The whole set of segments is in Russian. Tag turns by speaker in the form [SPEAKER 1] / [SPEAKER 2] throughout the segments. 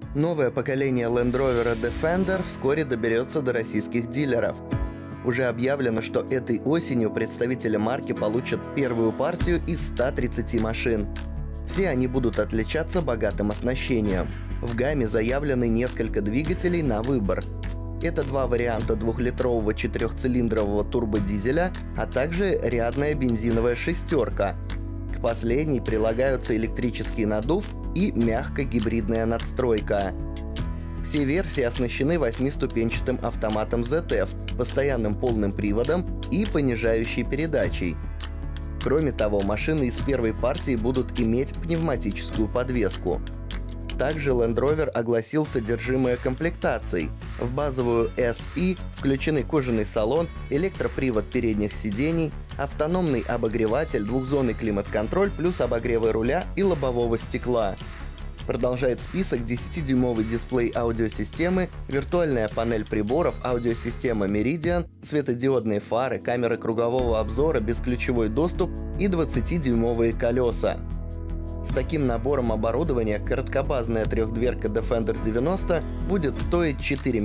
[SPEAKER 1] Новое поколение Land Rover Defender вскоре доберется до российских дилеров. Уже объявлено, что этой осенью представители марки получат первую партию из 130 машин. Все они будут отличаться богатым оснащением. В гамме заявлены несколько двигателей на выбор. Это два варианта двухлитрового четырехцилиндрового турбодизеля, а также рядная бензиновая шестерка. К последней прилагаются электрический наддув и мягко-гибридная надстройка. Все версии оснащены 8-ступенчатым автоматом ZF, постоянным полным приводом и понижающей передачей. Кроме того, машины из первой партии будут иметь пневматическую подвеску. Также Land Rover огласил содержимое комплектаций. В базовую SE включены кожаный салон, электропривод передних сидений, автономный обогреватель, двухзонный климат-контроль плюс обогревы руля и лобового стекла. Продолжает список 10-дюймовый дисплей аудиосистемы, виртуальная панель приборов, аудиосистема Meridian, светодиодные фары, камеры кругового обзора, бесключевой доступ и 20-дюймовые колеса. С таким набором оборудования короткобазная трехдверка Defender 90 будет стоить 4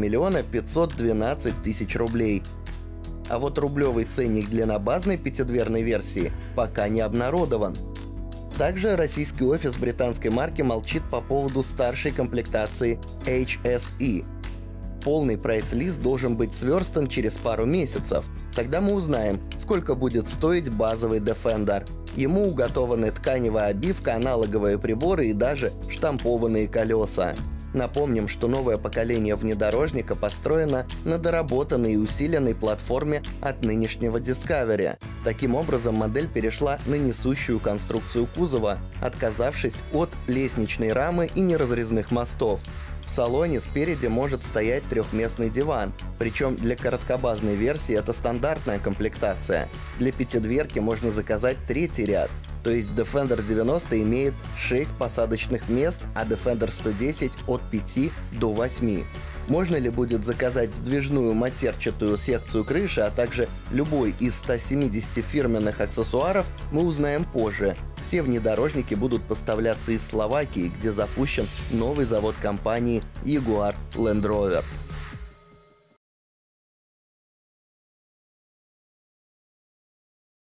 [SPEAKER 1] 512 000 рублей. А вот рублевый ценник длиннобазной пятидверной версии пока не обнародован. Также российский офис британской марки молчит по поводу старшей комплектации HSE. Полный прайс-лист должен быть сверстан через пару месяцев. Тогда мы узнаем, сколько будет стоить базовый Defender. Ему уготованы тканевая обивка, аналоговые приборы и даже штампованные колеса. Напомним, что новое поколение внедорожника построено на доработанной и усиленной платформе от нынешнего Discovery. Таким образом, модель перешла на несущую конструкцию кузова, отказавшись от лестничной рамы и неразрезных мостов. В салоне спереди может стоять трехместный диван, причем для короткобазной версии это стандартная комплектация. Для пятидверки можно заказать третий ряд, то есть Defender 90 имеет 6 посадочных мест, а Defender 110 от 5 до 8. Можно ли будет заказать сдвижную матерчатую секцию крыши, а также любой из 170 фирменных аксессуаров, мы узнаем позже. Все внедорожники будут поставляться из Словакии, где запущен новый завод компании Jaguar Land Rover.